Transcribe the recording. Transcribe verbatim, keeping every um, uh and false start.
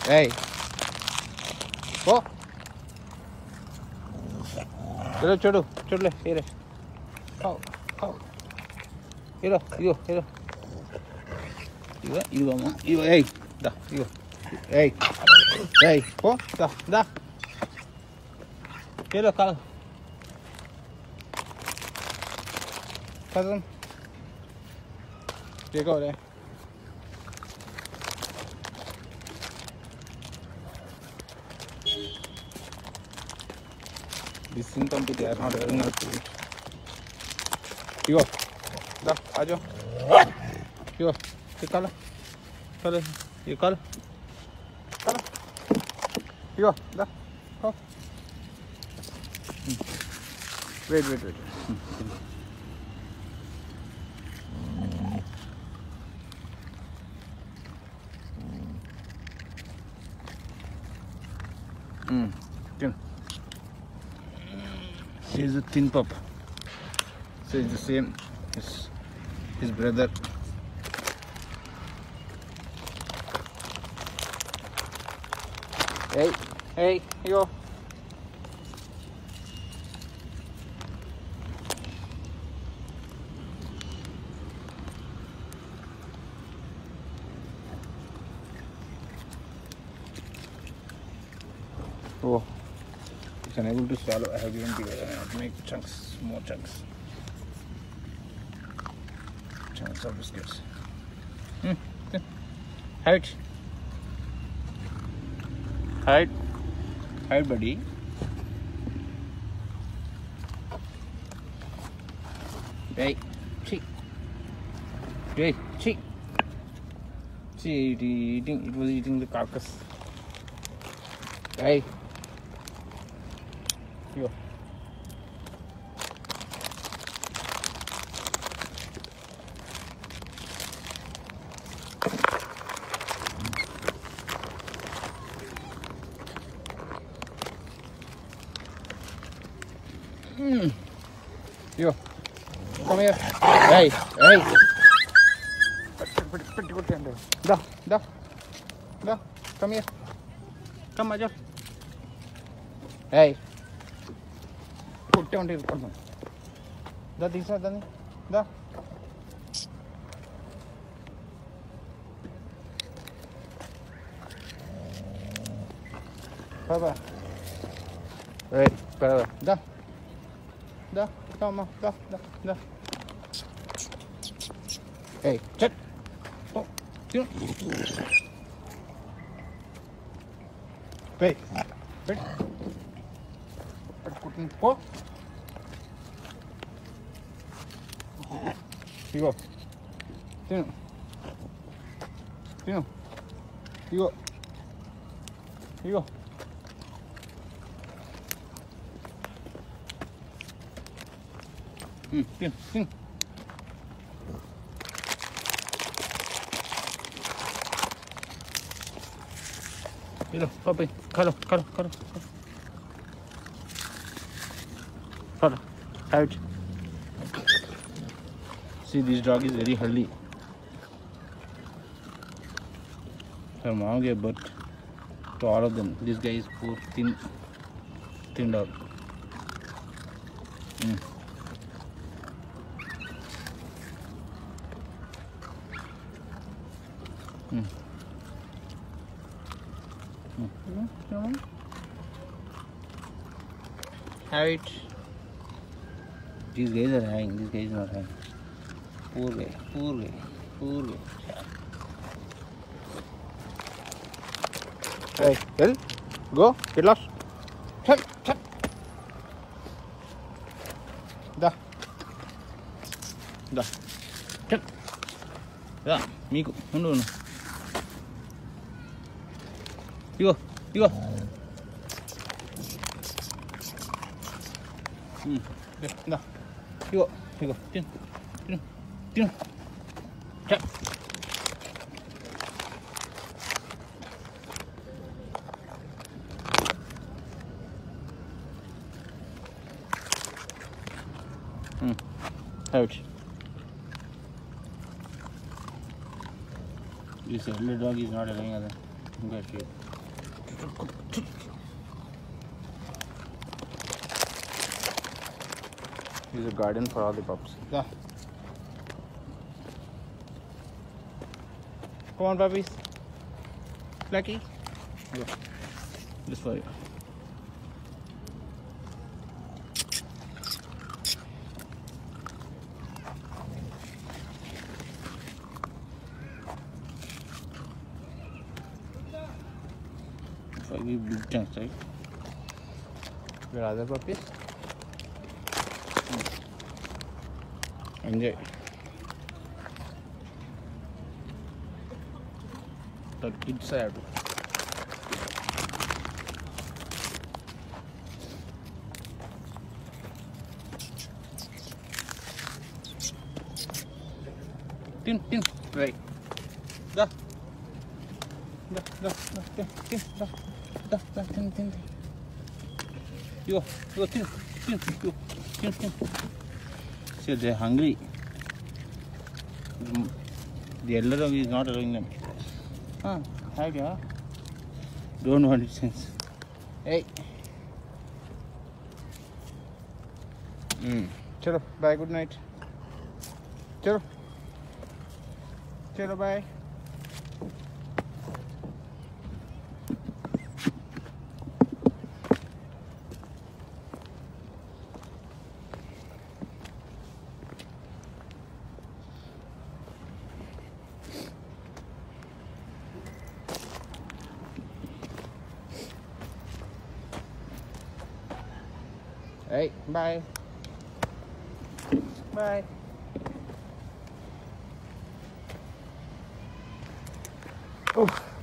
Hey. Oh. Chalo, chalo, chalo, here. Oh, oh. Here, you, here. You, you, mama. You, hey. Da, you. Hey. Hey. Oh, da, da. Here, call. Cousin. Take out there. This thing come to the air, not having enough to eat. You go. Da, ajo. You go. You call. Call. You call. Call. You go. Da. Go. Wait, wait, wait. Hmm. Thin. He is a thin pup. So it's the same as his brother. Hey, hey, yo. Oh, he's unable to swallow. I have given the uh, to make chunks, more chunks. Chunks of biscuits. Hmm. Hide. Hide. Hide, buddy. Hey, cheek. Hey, cheek. See, it, eating, it was eating the carcass. Hey. Yo. Hmm. Yo. Come here. Hey. Hey. Pretty, pretty good tender. Da. Da. Da. Come here. Come, Ajo. Hey. Put down the pardon. Da, Disa, da, da. Papa. Right, Papa. Da. Da, come on, da, da, da. Hey, check. Oh, you. Wait, wait. Put oh. You go. Tino. Tino. You go. You go. Hmm. Tino. Tino. Hello, puppy. Caro, caro, caro, caro. Caro. Out. See, this dog is very healthy. Her mom gave birth to all of them. This guy is poor, thin, thin dog. Mm. Mm. Mm. Mm. Have it. These guys are hanging. This guy is not hanging. Poor guy. Poor guy. Poor guy. Hey, Bill, go. Get lost. Check, check. Da. Da. Check. Da. Miku. No, no. You go. You go. Hmm. Da. You go. You go. Tin. Tin. Tin. Check. Hmm. Ouch. This elder dog is not allowing other. Get it. He's a guardian for all the pups. Yeah. Come on, puppies. Flecky. Go. This for you. So I give big chunks, right? Where are the puppies? Enjoy. The kids side. Tin, tin, right. Da. Da, da, da, tin, tin, da, da, da, tin, tin. You go, you go, tin, tin, you, tin, tin. See, they're hungry. The elder dog is not allowing them. Huh? Hi, yeah. Don't want it since. Hey. Hmm. Chalo, bye. Good night. Chalo. Chalo, bye. Hey, bye. Bye. Oh.